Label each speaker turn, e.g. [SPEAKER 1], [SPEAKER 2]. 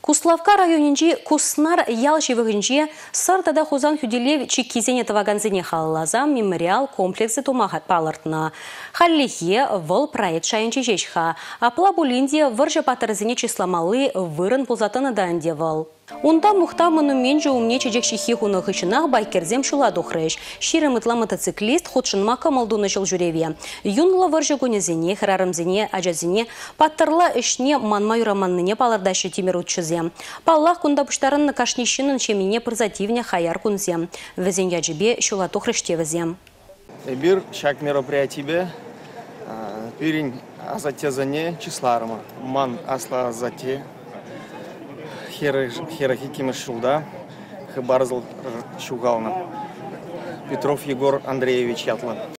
[SPEAKER 1] Куславка районинче Куснар ял живыгынче сыртада хузан хүделев чиккизене таваганзене халлазам мемориал комплексы тумахат палыртна. Халлихе выл проект шайынче жешха. Апла булинде выржа патырзене числамалы вырын пулзатыны данде выл. Унда мухта монуменже умне чечек шихи хуны хычынах байкерзем шуладу хрыш. Ширымытла мотоциклист худшынма камалдуны жыл жүреве. Юнла выржа гунезене, храрымзене, ажазене, паттырла ішне манма юраманныне палырдашы темір утчызе. Паллах кунда пуштарын кашнищынын шемине прозативне хаяр кунзе. Везен яджибе шуладу хрыштевезе.
[SPEAKER 2] Бир шаг мероприятие пирин азатезане числарма. Ман асла азате. Херахикима шулда, хабарзал шугална. Петров Егор Андреевич Ятла.